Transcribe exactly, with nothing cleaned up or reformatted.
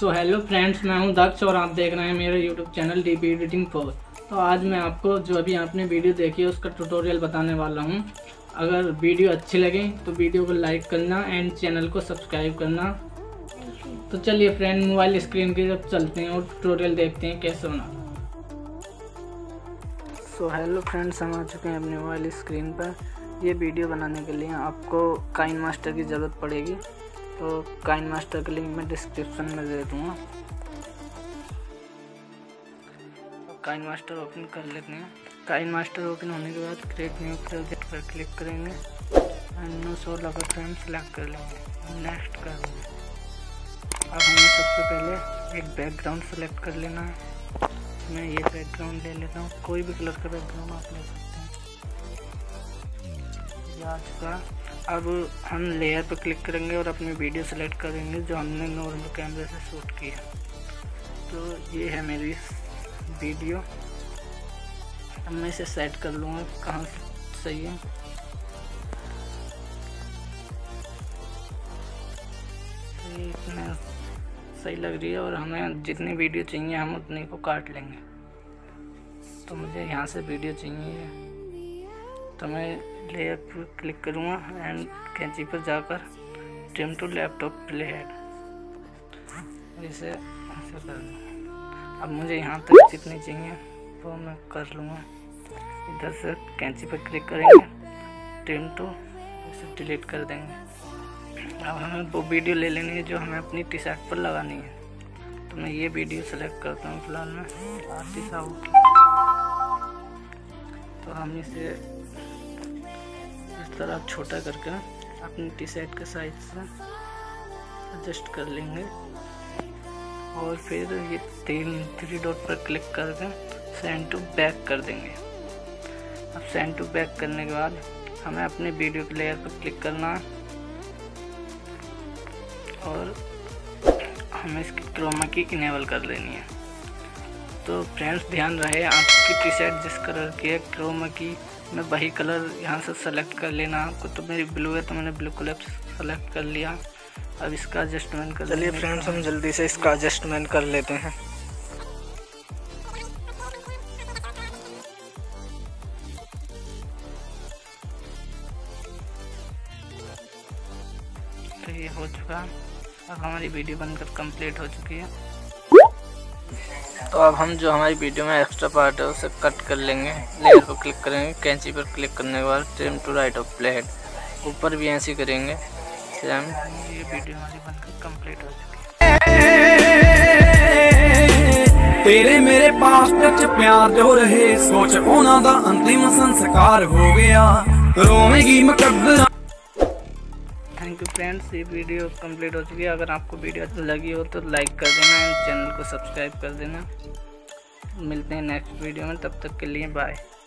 So hello friends, मैं हूं दक्ष और आप देख रहे हैं मेरा YouTube channel D B editing four. तो आज मैं आपको जो अभी आपने वीडियो देखी है उसका ट्यूटोरियल बताने वाला हूं। अगर वीडियो अच्छी लगे तो वीडियो को लाइक करना एंड चैनल को सब्सक्राइब करना। तो चलिए फ्रेंड, मोबाइल स्क्रीन की तरफ चलते हैं और ट्यूटोरियल देखते हैं कैसे होना। सो हेलो फ्रेंड्स, हम आ चुके हैं अपने मोबाइल स्क्रीन पर। ये वीडियो बनाने के लिए आपको काइन मास्टर की ज़रूरत पड़ेगी। तो काइन मास्टर का लिंक मैं डिस्क्रिप्शन में दे दूँगा। तो काइन मास्टर ओपन कर लेते हैं। काइन मास्टर ओपन होने के बाद क्रिएट न्यू प्रोजेक्ट पर क्लिक करेंगे एंड नो शो लगा फ्रेम सेलेक्ट कर लेंगे, नेक्स्ट कर देंगे। अब हमें सबसे पहले एक बैकग्राउंड सेलेक्ट कर लेना है। मैं ये बैकग्राउंड ले लेता हूँ, कोई भी कलर का बैकग्राउंड आप ले सकते हैं। आज का अब हम लेयर पर क्लिक करेंगे और अपनी वीडियो सेलेक्ट करेंगे जो हमने नॉर्मल कैमरे से शूट की है। तो ये है मेरी वीडियो। अब मैं इसे सेट कर लूँगा कहाँ से सही है। इतना सही लग रही है और हमें जितनी वीडियो चाहिए हम उतनी को काट लेंगे। तो मुझे यहाँ से वीडियो चाहिए तो मैं लेयर पर क्लिक करूँगा एंड कैंची पर जाकर trim to laptop play head इसे ऐसे कर लूँगा। अब मुझे यहाँ तक जितनी चाहिए वो मैं कर लूँगा। इधर से कैंची पर क्लिक करेंगे, ट्रिम टू इसे डिलीट कर देंगे। अब हमें वो वीडियो ले लेनी है जो हमें अपनी टी शर्ट पर लगानी है। तो मैं ये वीडियो सेलेक्ट करता हूँ फिलहाल मैं आर्टिस्ट आउट। तो हम इसे इस तरह छोटा करके अपनी टी शर्ट के साइज से एडजस्ट कर लेंगे और फिर ये तीन थ्री डॉट पर क्लिक करके सेंड टू बैक कर देंगे। अब सेंड टू बैक करने के बाद हमें अपने वीडियो के लेयर पर क्लिक करना है और हमें इसकी क्रोमा की इनेबल कर लेनी है। तो फ्रेंड्स ध्यान रहे, आपकी टी शर्ट जिस कलर की है क्रोमा की में वही कलर यहाँ से सेलेक्ट कर लेना आपको। तो मेरी ब्लू है तो मैंने ब्लू कलर सेलेक्ट कर लिया। अब इसका एडजस्टमेंट कर चलिए फ्रेंड्स, हम जल्दी से इसका एडजस्टमेंट कर लेते हैं। तो ये हो चुका। अब हमारी वीडियो बनकर कंप्लीट हो चुकी है। तो अब हम जो हमारी वीडियो में एक्स्ट्रा पार्ट है उसे कट कर लेंगे। लेयर पर क्लिक करेंगे, कैंची पर क्लिक करने के बाद trim to right of play head ऊपर भी ऐसे करेंगे सेम। ये वीडियो हमारी बनकर कंप्लीट हो चुकी है। तेरे मेरे पास टच प्यार जो रहे सोच होना दा अंतिम संस्कार हो गया, रोएगी मुकद्दर। थैंक यू फ्रेंड्स, ये वीडियो कंप्लीट हो चुकी है। अगर आपको वीडियो अच्छी लगी हो तो लाइक कर देना एंड चैनल को सब्सक्राइब कर देना। मिलते हैं नेक्स्ट वीडियो में, तब तक के लिए बाय।